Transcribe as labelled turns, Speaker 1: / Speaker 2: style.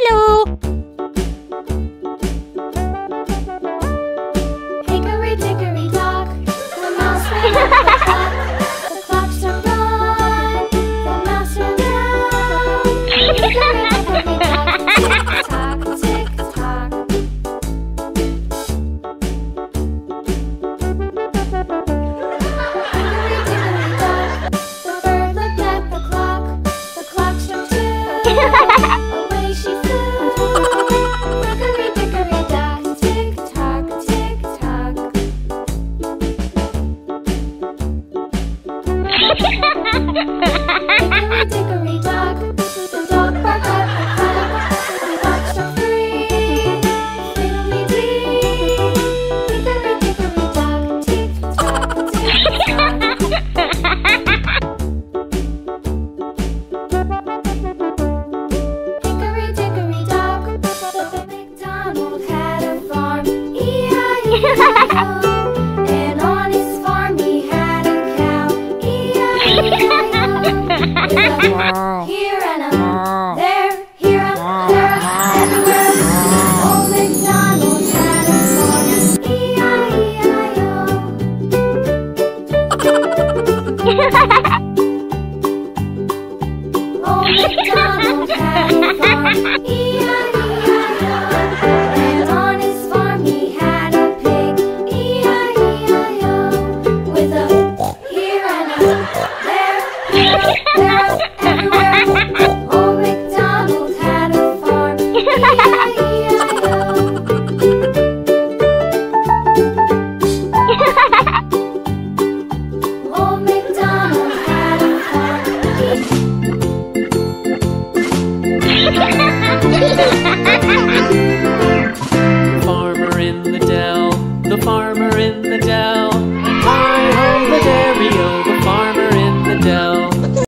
Speaker 1: Hello.
Speaker 2: Hickory dickory dock, the mouse ran up the clock. The clock struck one, the mouse ran down. Hickory dickory dock, tick tock, tick tock. Hickory dickory dock, the bird looked at the clock. The clock struck two, away she flew. Hickory dickory dock, tick tock, tick tock. Hickory dickory dock, the dog barked at the clock. The clock struck three, fiddly-dee. Hickory dickory dock, tick tock, tick tock. Hickory dickory dock, the McDonald had a farm, E-I-E-I-O. And on his farm he had a cow, E-I-E-I-O. With a here and a there, here and there, everywhere. Old MacDonald had a farm, E-I-E-I-O. Old MacDonald had a farm, E-I-E-I-O. And on his farm he had a pig, E-I-E-I-O. With a here and a there, everywhere. Old MacDonald had a farm, E-I-E-I-O. Old MacDonald had a farm,
Speaker 3: Farmer in the dell, the farmer in the